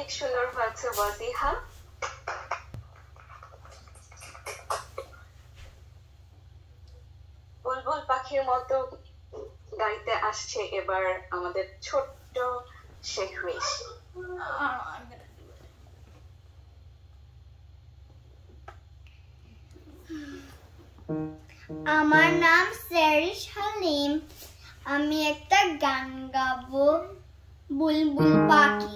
অনেক সুন্দর হয়েছে ওয়াজিহা। বুলবুল পাখির মতো গাইতে আসছে এবার আমাদের ছোট্ট শেহরিশ। আমার নাম সেহরিশ হালিম। আমি একটা গান গাবো, বুলবুল পাখি।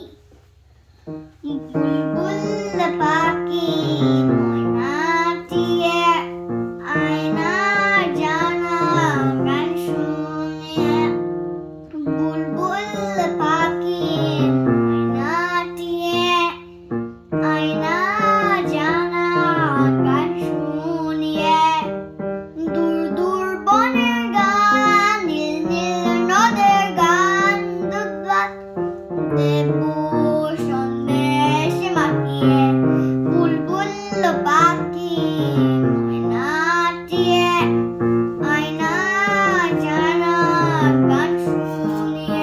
বুলবুল পাখি ময়না টিয়ে আয়না জানা গান শুনিয়ে। বুলবুল পাখি ময়না টিয়ে আয়না জানা গান শুনিয়ে। দূর দূর বনের গান, নীল নীল নদের গান, দুধ দেব সন্দেশ মাখিয়ে। বুলবুল পাখি ময়না টিয়ে আয়না জানা গান শুনিয়ে।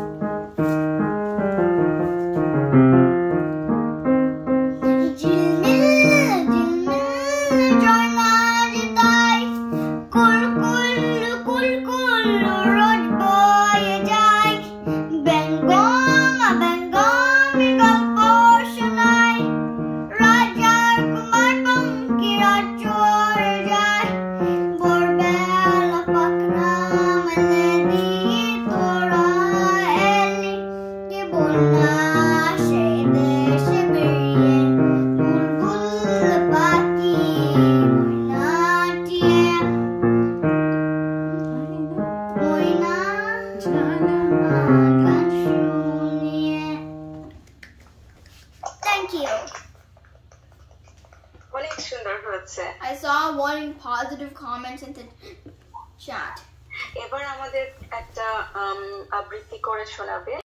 ঝিলমিল ঝিলমিল ঝর্ণা যেতাই, কুলকুল কুলকুল রোদ বয়ে যায়। বেঙ্গম বেঙ্গম গল্প শোনায়, রাজার কুমার পঙ্কিরা চড়ে যায়। ভোরবেলা পাখনা মেলে দিয়ে তোরা এলি, কে বন্যা সেই দেশে বেরিয়ে। বুলবুল পাখি ময়না টিয়ে ময়না গান শুনিয়ে। Thank you. অনেক সুন্দর হয়েছে। I saw one positive comment in the chat. এবার আমাদের একটা আবৃত্তি করে শোনাবে।